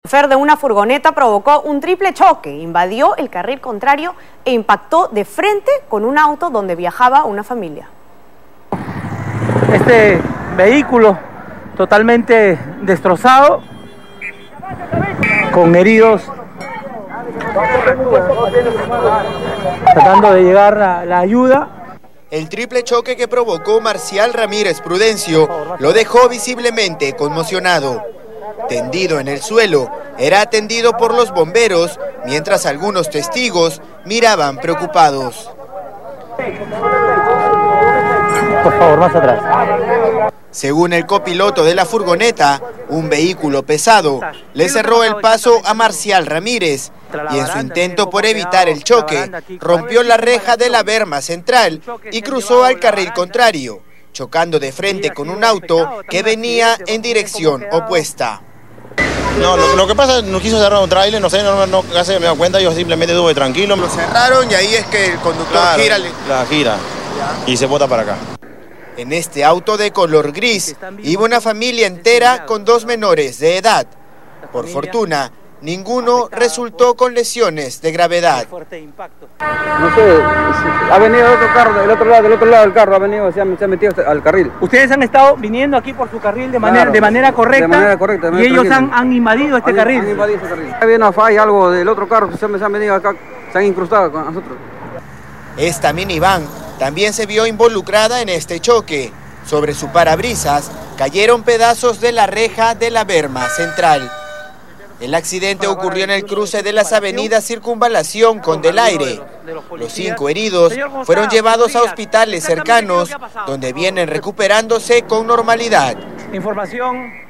chofer de una furgoneta provocó un triple choque, invadió el carril contrario e impactó de frente con un auto donde viajaba una familia. Este vehículo totalmente destrozado, con heridos, tratando de llegar a la ayuda. El triple choque que provocó Marcial Ramírez Prudencio lo dejó visiblemente conmocionado. Tendido en el suelo, era atendido por los bomberos, mientras algunos testigos miraban preocupados. Por favor, más atrás. Según el copiloto de la furgoneta, un vehículo pesado le cerró el paso a Marcial Ramírez y en su intento por evitar el choque, rompió la reja de la berma central y cruzó al carril contrario, chocando de frente con un auto que venía en dirección opuesta. No, lo que pasa es que no quiso cerrar un tráiler, no sé, casi me da cuenta, yo simplemente estuve tranquilo. Lo cerraron y ahí es que el conductor gira y se bota para acá. En este auto de color gris iba una familia entera con 2 menores de edad. Por fortuna, ninguno resultó con lesiones de gravedad. No sé, ha venido otro carro, del otro lado del carro, se ha metido al carril. Ustedes han estado viniendo aquí por su carril de manera correcta, y ellos han invadido este carril. Han invadido este carril. Había una falla, algo del otro carro, se han venido acá, se han incrustado con nosotros. Esta minivan también se vio involucrada en este choque. Sobre su parabrisas cayeron pedazos de la reja de la berma central. El accidente ocurrió en el cruce de las avenidas Circunvalación con Del Aire. Los 5 heridos fueron llevados a hospitales cercanos, donde vienen recuperándose con normalidad. Información